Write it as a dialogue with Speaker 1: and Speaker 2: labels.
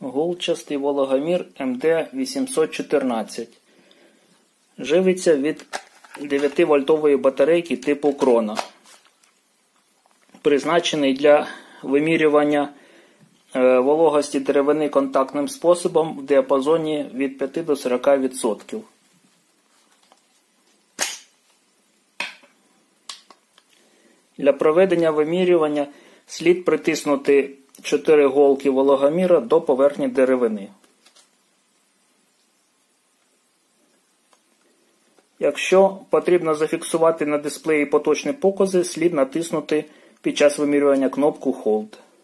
Speaker 1: Гулчастий вологомір МД-814. Живиться від 9-вольтової батарейки типу Крона. Призначений для вимірювання вологості деревини контактним способом в діапазоні від 5 до 40%. Для проведення вимірювання слід притиснути 4 голки вологоміра до поверхні деревини. Якщо потрібно зафіксувати на дисплеї поточні покази, слід натиснути під час вимірювання кнопку Hold.